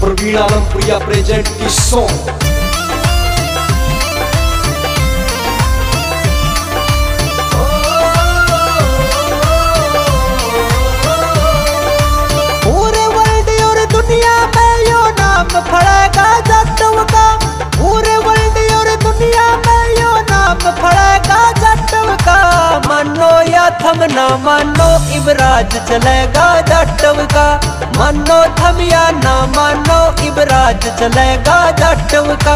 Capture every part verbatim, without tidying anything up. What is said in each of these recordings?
Praveen Alampuria present this song. पूरे world और दुनिया में यो नाम फड़ेगा जट्टव का, पूरे वर्ल्ड और दुनिया में यो नाम फड़ेगा जट्टव का। मानो या थम ना मानो इबराज चलेगा जट्टव का, मानो थम या ना मानो इबराज चलेगा जट्टव का।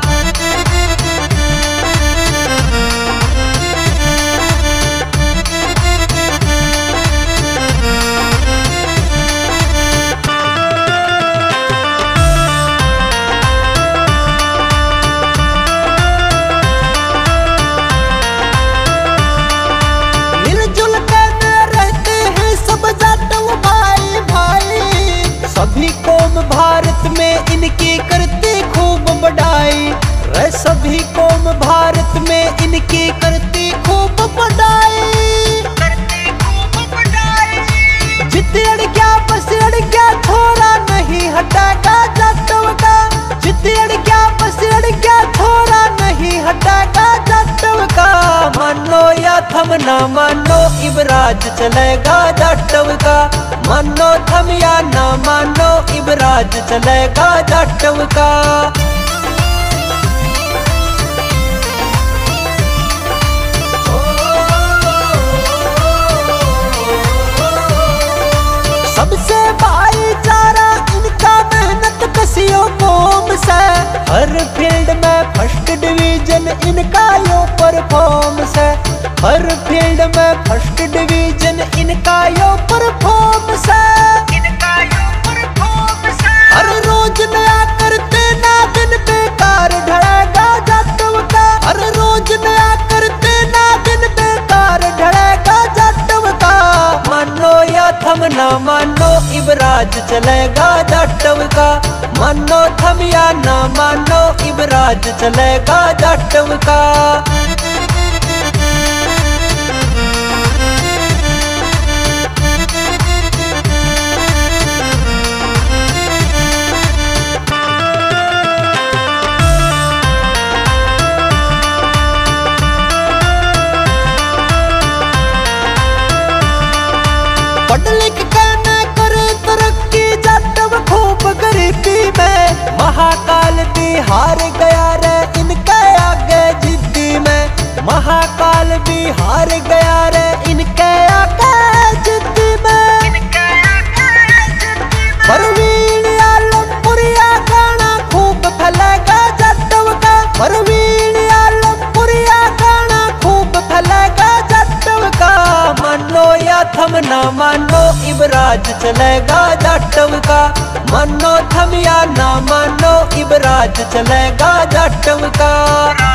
सभी कौम भारत में इनकी करती खूब बड़ाई, रे सभी कौम भारत में इनकी करती खूब बड़ाई। जित अड़ गया बस अड़ गया छोरा नहीं हटेगा जट्टव का, जित अड़ गया बस अड़ गया छोरा नहीं हटेगा जट्टव का। मानो या थम ना मानो इबराज चलेगा जट्टव का, मानो थम या ना मानो इबराज चलेगा जट्टव का। सबसे भाईचारा इनका मेहनत कसियों कौम से, हर फील्ड में फर्स्ट डिवीजन इनका यो परफॉर्मेंस है, हर फील्ड में फर्स्ट डिवीजन इनका यो परफॉर्मेंस है, इनका यो परफॉर्मेंस है। हर रोज नया करते ना दिन बेकार ढलेगा जट्टव का, हर रोज नया करते ना दिन बेकार ढलेगा जट्टव का। मानो या थम ना मानो इबराज चलेगा जट्टव का, मानो थम या ना मानो इबराज चलेगा जट्टव का। पढ़ लिख के न करे तरक्की जट्टव खूब गरीबी में, महाकाल भी हार गया रे इनके आगे जिद्दी में, महाकाल भी हार गया रे इनके आगे जिद्दी में। प्रवीण आलमपुरिया गाना खूब फैलेगा जट्टव का, प्रवीण आलमपुरिया गाना खूब फैलेगा जट्टव का। मानो या थम ना मानो इबराज चलेगा जट्टव का, मानो थम या ना मानो इबराज चलेगा जट्टव का।